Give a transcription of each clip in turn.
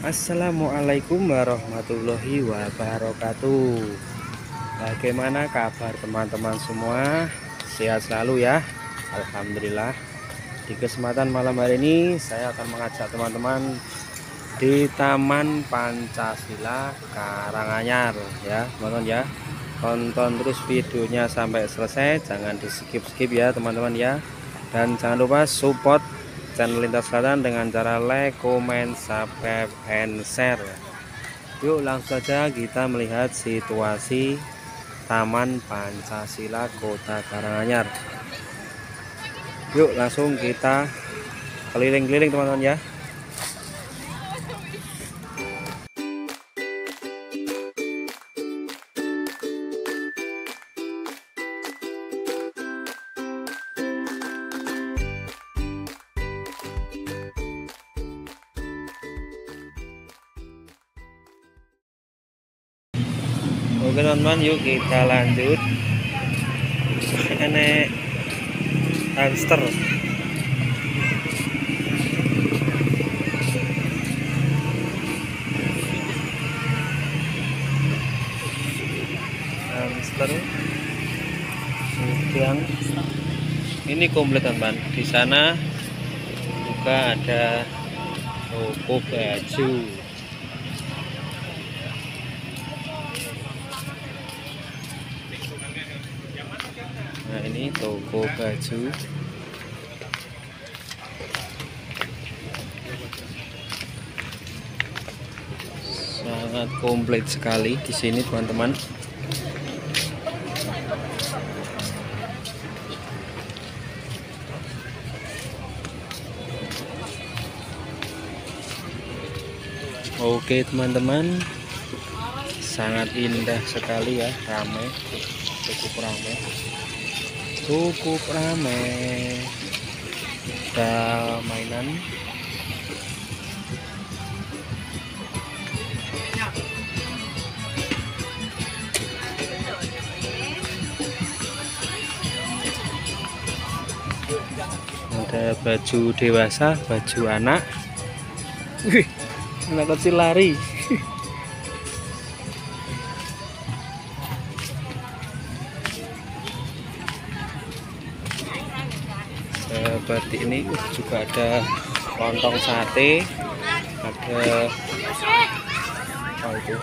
Assalamualaikum warahmatullahi wabarakatuh. Bagaimana kabar teman-teman semua? Sehat selalu ya. Alhamdulillah. Di kesempatan malam hari ini saya akan mengajak teman-teman di Taman Pancasila Karanganyar ya, teman-teman ya. Tonton terus videonya sampai selesai, jangan di skip-skip ya teman-teman ya. Dan jangan lupa support channel Lintas Selatan dengan cara like, comment, subscribe, and share. Yuk langsung saja kita melihat situasi Taman Pancasila Kota Karanganyar. Yuk langsung kita keliling-keliling teman-teman ya. Oke teman-teman, yuk kita lanjut. Ini hamster. Kemudian ini komplit teman. Di sana juga ada toko baju. Nah ini toko baju. Sangat komplit sekali di sini teman-teman. Oke teman-teman, sangat indah sekali ya, ramai, cukup ramai. Ada mainan, ada baju dewasa, baju anak. Wih, anak kecil lari. Seperti ini juga ada lontong sate, ada apa itu?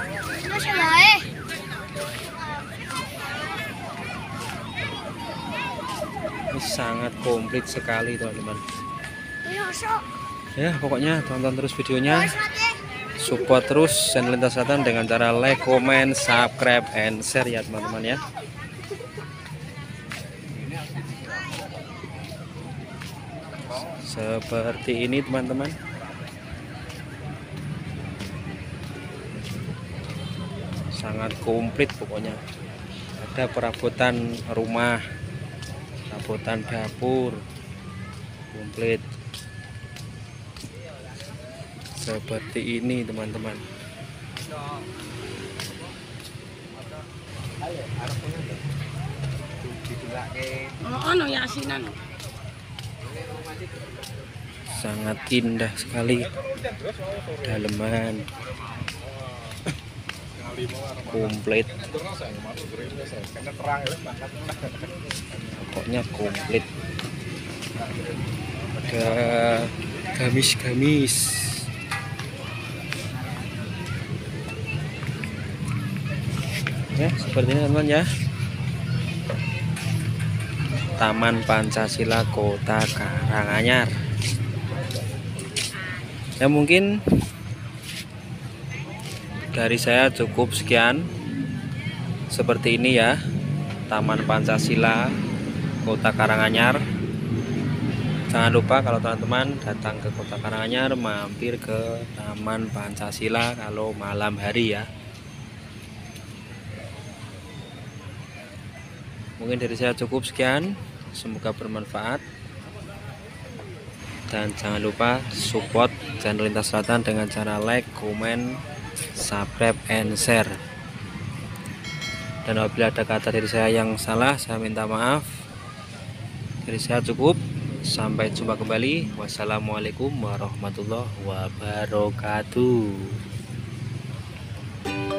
Ini sangat komplit sekali teman-teman. Ya pokoknya tonton terus videonya, support terus channel Lintas Selatan dengan cara like, comment, subscribe, and share ya teman-teman ya. Seperti ini teman-teman. Sangat komplit pokoknya. Ada perabotan rumah, perabotan dapur, komplit. Seperti ini teman-teman. Sangat indah sekali daleman, komplit, pokoknya komplit. Ada gamis-gamis ya, seperti ini teman-teman ya. Taman Pancasila Kota Karanganyar. Ya mungkin dari saya cukup sekian. Seperti ini ya, Taman Pancasila Kota Karanganyar. Jangan lupa kalau teman-teman datang ke Kota Karanganyar, mampir ke Taman Pancasila kalau malam hari ya. Mungkin dari saya cukup sekian, semoga bermanfaat. Dan jangan lupa support channel Lintas Selatan dengan cara like, comment, subscribe, and share. Dan apabila ada kata dari saya yang salah, saya minta maaf. Dari saya cukup. Sampai jumpa kembali. Wassalamualaikum warahmatullahi wabarakatuh.